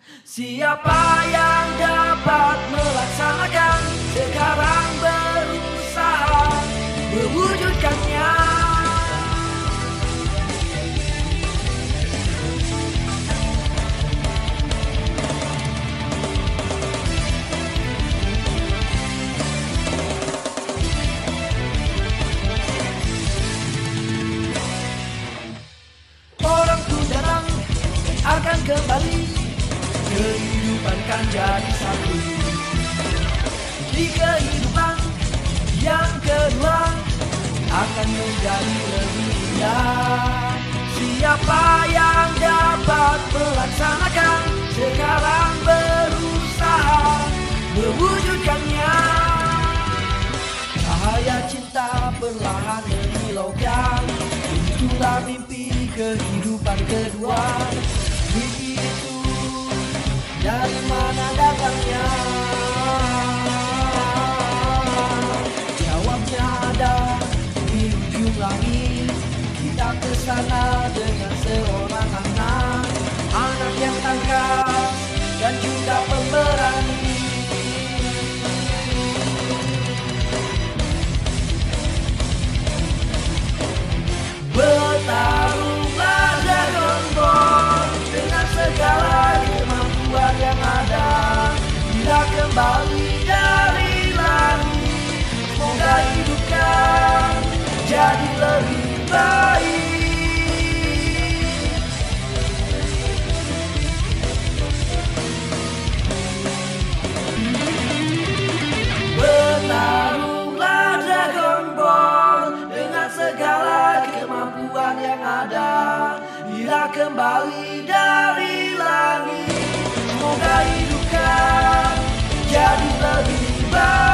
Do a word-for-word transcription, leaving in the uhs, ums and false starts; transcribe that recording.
Siapa yang dapat melaksanakan, sekarang berusaha mewujudkannya. Orang tuh datang akan kembali, kehidupan kan jadi satu. Di kehidupan yang kedua akan menjadi lebih indah. Siapa yang dapat melaksanakan, sekarang berusaha mewujudkannya. Cahaya cinta perlahan menghilaukan, itulah mimpi kehidupan kedua. Mimpi itu dari mana datangnya? Jawabnya ada di ujung langit. Kita kesana dengan seorang anak, anak yang tangkas dan juga pemberani. Bertarunglah Dragon Ball dengan segala kemampuan yang ada. Bila kembali dari langit, semoga hidupkan jadi lebih baik. Bertarunglah Dragon Ball dengan segala kemampuan yang ada. Bila kembali dari langit, semoga hidupkan jadi lebih baik.